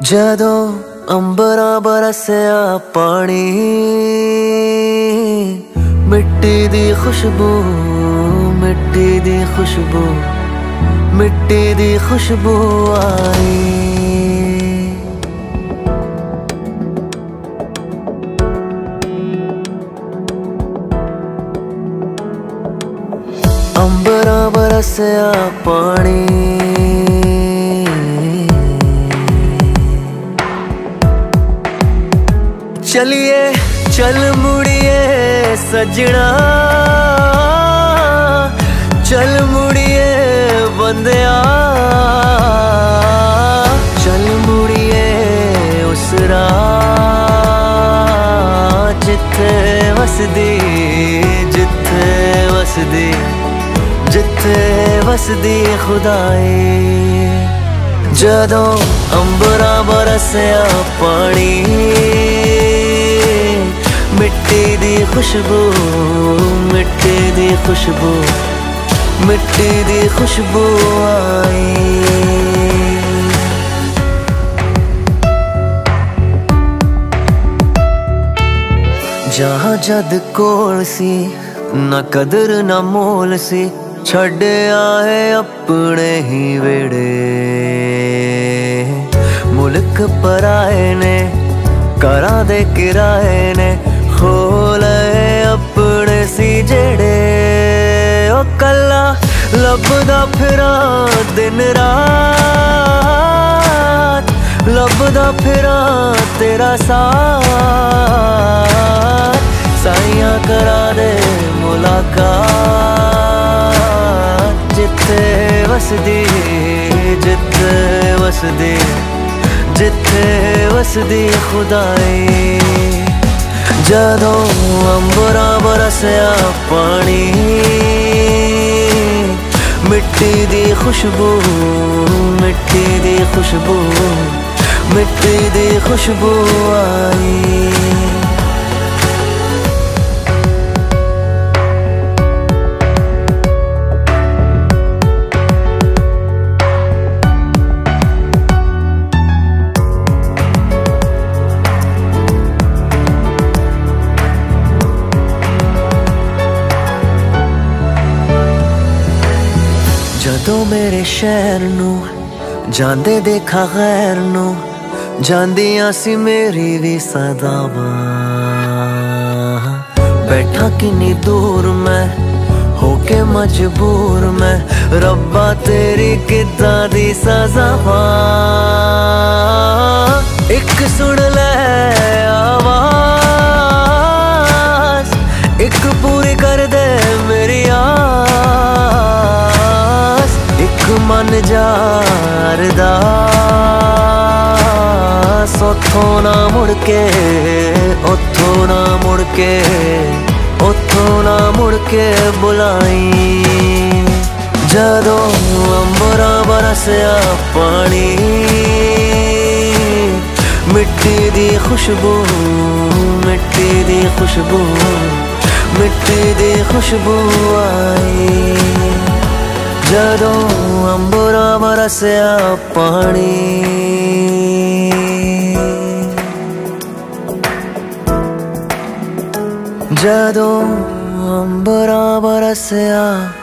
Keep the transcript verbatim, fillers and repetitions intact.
जदों अंबरा बरसिया पानी, मिट्टी दी खुशबू, मिट्टी दी खुशबू, मिट्टी दी खुशबू आई। अंबरा बरसिया पानी, चलिए चल मुड़िए सजना, चल मुड़िए बंदिया, चल मुड़िए उस राह जिथे वसदी, जिथे वसदी, जिथे वसदी खुदाई। जदों अंबरा बरसिया पानी, मिट्टी दी खुशबू, मिट्टी दी खुशबू, मिट्टी दी खुशबू आई। जहाँ जद कोल सी ना कदर ना मोल सी, छड़े आए अपने ही वेड़े। मुल्क पराए ने करा दे किराए ने, खोले अपने सी जेड़े। ओ कला लभदा फिरा दिन रात, लभदा फिरा तेरा साथ। साइयां करा दे मुलाकात, जिथे वसदी, जिथे वसदी, जिथे वसदी खुदाई। जदों अंबरा बरसिया पानी, मिट्टी दी खुशबू, मिट्टी दी खुशबू, मिट्टी दी खुशबू आई। जदों मेरे शहर नू जांदे देखा गैर नू, जांदियां सी मेरी भी सदावां। बैठा किन्नी दूर मैं होके मजबूर मैं, रब्बा तेरी किद्दां दी सज़ावां। एक सुन ले आवाज़, एक पूरी कर दे मेरी मन जार दास। ओथों ना मुड़ के, ओथों ना मुड़ के, ओथों ना मुड़ के बुलाई। जदों अंबरा बरसिया पानी, मिट्टी दी खुशबू, मिट्टी दी खुशबू, मिट्टी दी खुशबू आई। जदों अंबरा बरसिया पानी, जदों अंबरा बरसिया